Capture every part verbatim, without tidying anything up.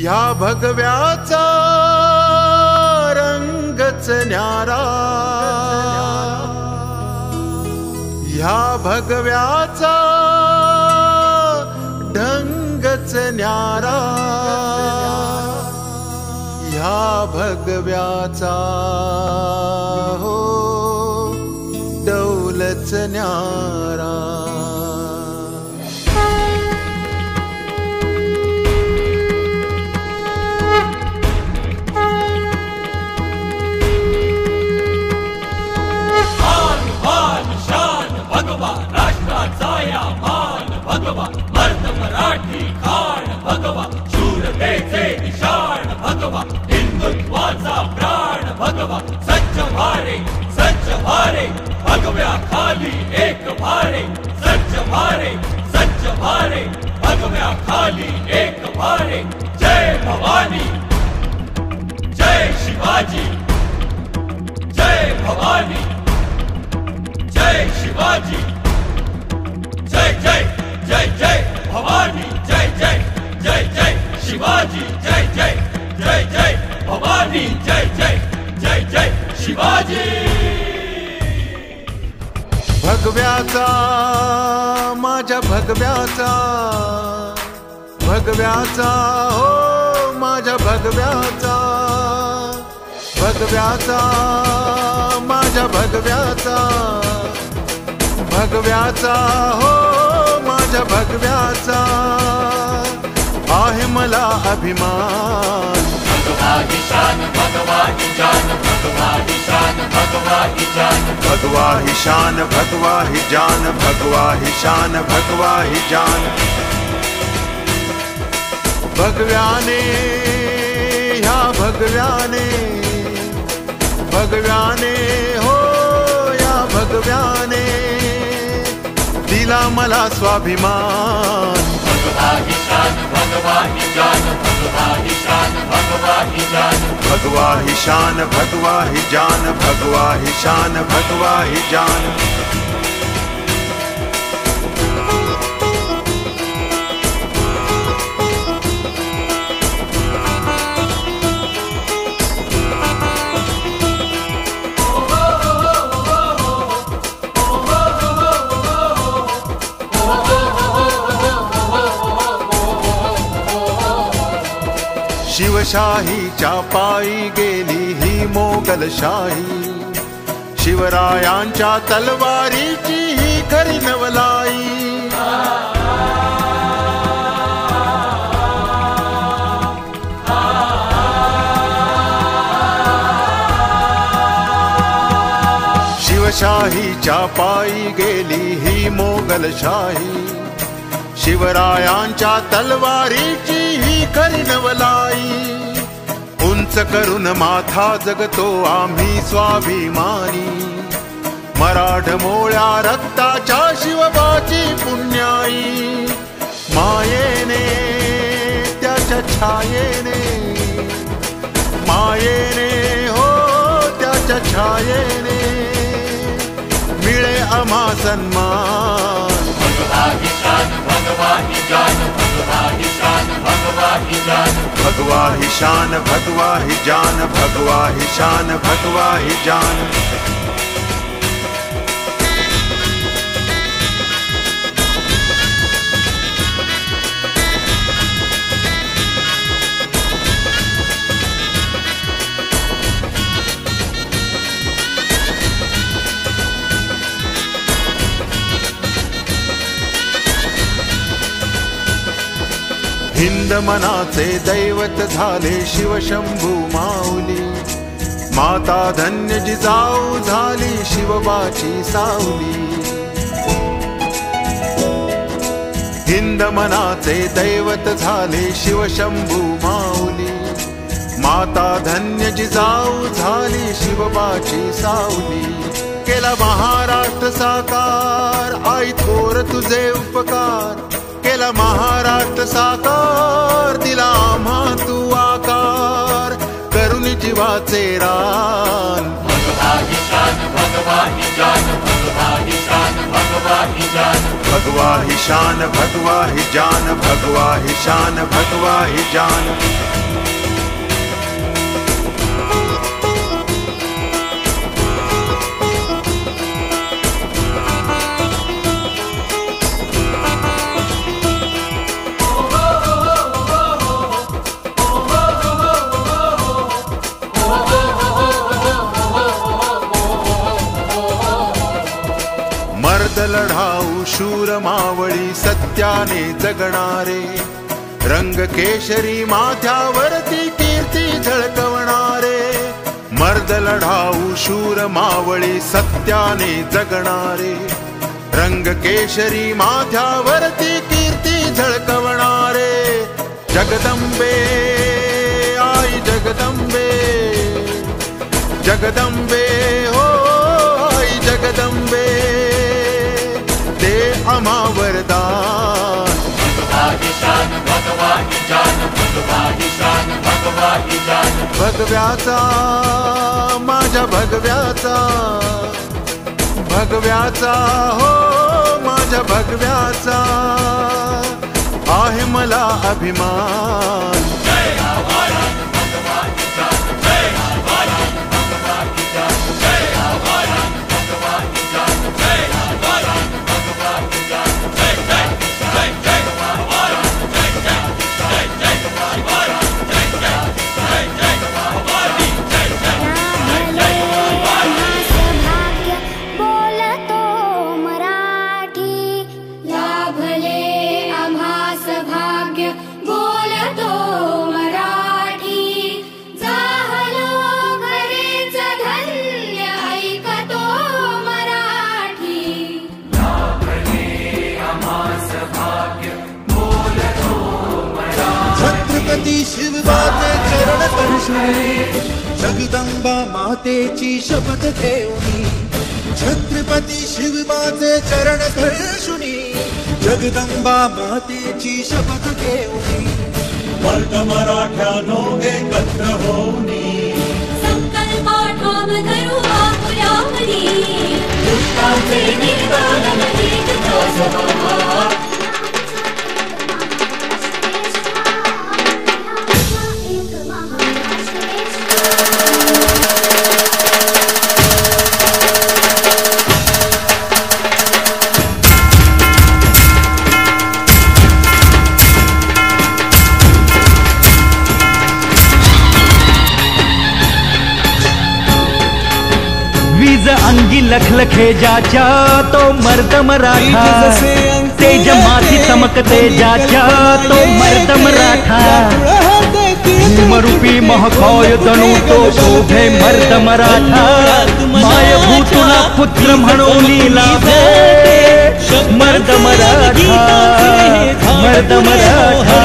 या भगव्याचा रंगच न्यारा, या भगव्याचा ढंगच न्यारा, या भगव्याचा हो डौलच न्यारा। मर्द मराठी खाण भगवा, शूरतेचे निशाण भगवा, हिंदुत्वाचा प्राण भगवा, सज्ज भारे सज्ज भारे भगव्या खाली एक भारे, सज्ज भारे सज्ज भारे भगव्या खाली एक भारे। जय भवानी जय शिवाजी, जय भवानी जय शिवाजी, जय जय जय जय भवानी, जय जय जय जय शिवाजी, जय जय जय जय भवानी, जय जय जय जय शिवाजी। भगव्याचा माझ्या भगव्याचा, भगव्याचा हो माझ्या भगव्याचा, भगव्याचा माझ्या भगव्याचा, भगव्याचा हो माझ्या भगव्याचा आहे मला अभिमान। भगवा ही शान भगवा ही जान, भगवा ही शान भगवा ही जान, भगवा ही शान भगवा ही जान, भगवा ही शान भगवा ही जान। भगव्याने ह्या भगव्याने, भगव्याने हो या भगव्याने दिला मला स्वाभिमान। भगवा ही शान भगवा ही जान, भगवा ही शान भगवा ही जान, भगवा ही शान भगवा ही जान, भगवा ही शान भगवा ही जान। शिवशाहीच्या पायी गेली ही मोगलशाही, शिवरायांच्या तलवारीची ही खरी नवलाई। शिवशाहीच्या पायी गेली ही मोगलशाही, शिवरायांच्या तलवारीची ही खरी नवलाई। उंच करून माथा जगतो आम्ही स्वाभिमानी, मराठमोळ्या रक्ताच्या शिवबाची पुण्याई। मायेने त्याच्या छायेने, मायेने हो त्याच्या छायेने मिळे आम्हा सन्मान। भगवा ही शान भगवा ही जान, भगवा ही शान भगवा ही जान, भगवा ही शान भगवा ही जान, भगवा ही शान भगवा ही जान। हिंद मनाचे दैवत झाले शिवशंभू माऊली, माता धन्य जिजाऊ झाली शिवबाची सावली। हिंद मनाचे दैवत झाले शिवशंभू माऊली, माता धन्य जिजाऊ झाली शिवबाची सावली। केला महाराष्ट्र साकार आई थोर तुझे उपकार, केला महाराष्ट्र साकार दिला आम्हा तू आकार, करुणी जीवाचे रान। भगवा ईशान भगवा ईशान भगवा ईशान भगवा ईशान भगवा ही शान भगवा ही जान भगवा ही शान भगवा ही जान मर्द लढाऊ शूर मावळी सत्याने जगणारे रंग केशरी माथ्यावरती कीर्ती झळकवणारे मर्द लढाऊ शूर मावळी सत्याने जगणारे रंग केशरी माथ्यावरती कीर्ती झळकवणारे जगदंबे आई जगदंबे जगदंबे हो आई जगदंबे आम्हा वरदान भगवा ईशान भगवा ईशान भगवा ईशान भगवा ईशान भगव्याचा माझ्या भगव्याचा भगव्याचा हो माझ्या भगव्याचा आहे मला अभिमान जय आवारान भगवा ईशान जय आवारान भगवा ईशान जय आवारान भगवा ईशान जय आवारान भगवा ईशान जय जय जय जय आवारान जय जय जय जय आवारान जय जय जय जय आवारान जय जय जय जय आम्हास भाग्य बोलतो मराठी लाभले आम्हास भाग्य बोलतो मराठी झालो घरीच धन्य ऐकतो मराठी छत्रपती शिवबाचे चरण स्पर्शुनी जगदंबा मातेची शपथ घेऊनी छत्रपती शिवबाचे चरण स्पर्शुनी जगदंबा मातेची शपथ घेऊनी मर्द मराठ्यानो एकत्र होऊनी संकल्पाठाम धरू आपुल्यावरी दुष्टांचे निर्दालन एकता सभा वीज अंगी लखलखे ज्याच्या तो मर्द मराठा तेज माती चमकते ज्याच्या तो मर्द मराठा भीमरूपी महकौय जणू तो शोभे मर्द मराठा मायभू तुला पुत्र म्हणून लाभे मर्द मराठा मर्द मराठा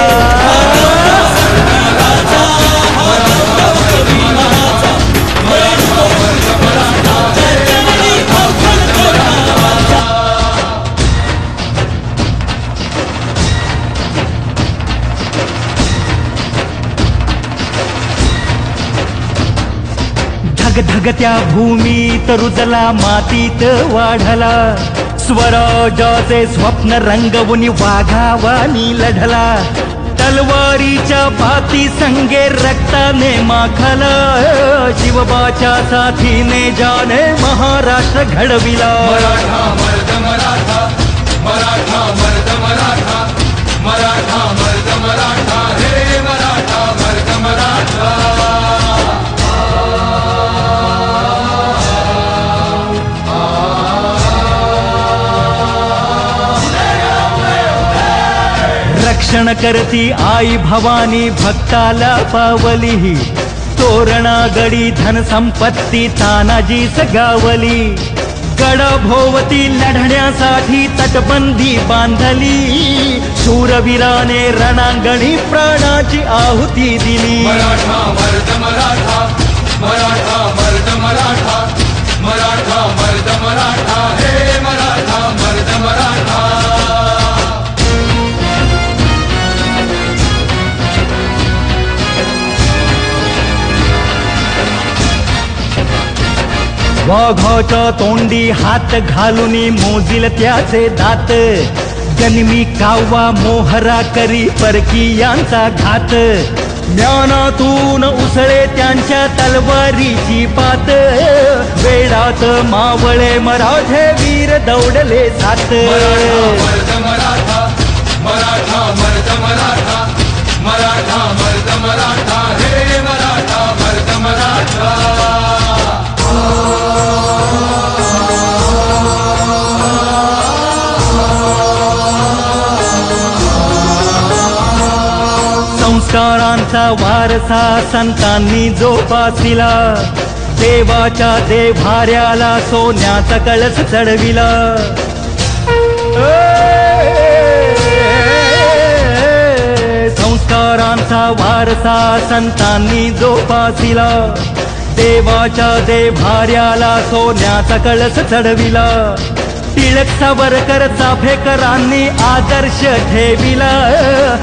धगधगत्या भूमीत रुजला मातीत वाढला स्वराजाचे स्वप्न रंगवून वाघावानी लढला तलवारीच्या पाती संगे रक्ताने माखला शिवबाच्या साथीने जाने महाराष्ट्र घडविला मराठा मर्द मराठा मराठा मर्द मराठा मराठा मर्द मराठा हे मराठा मर्द मराठा रक्षण करती आई भवानी भक्ताला पावली तोरणा गडी धन संपत्ती तानाजीच गावली गडा भोवती लढण्यासाठी तटबंदी बांधली शूरवीराने रणांगणी प्राणाची आहुती दिली मराठा मर्द मराठा मराठा मर्द मराठा मराठा मर्द मराठा हे मराठा मर्द मराठा वाघाच्या तोंडी हात घालून मोजिल त्याचे दात, जन्मी कावा मोहरा करी परकीयांचा घात, ज्ञानातून उसळे त्यांच्या तलवारीची पात, वेडात मावळे मराठे वीर दौडले सात. मराठा मराठा मराठा मर्द मराठा मराठा मर्द मराठा हे मराठा मर्द मराठा. संस्कारांचा वारसा संतांनी जोपासिला, देवाच्या देव्हाऱ्याला सोन्याचा कळस चढविला. संस्कारांचा वारसा संतांनी जोपासिला, देवाच्या देव्हाऱ्याला सोन्याचा कळस चढविला. टिळक सावरकर चाफेकरांनी आदर्श ठेविला,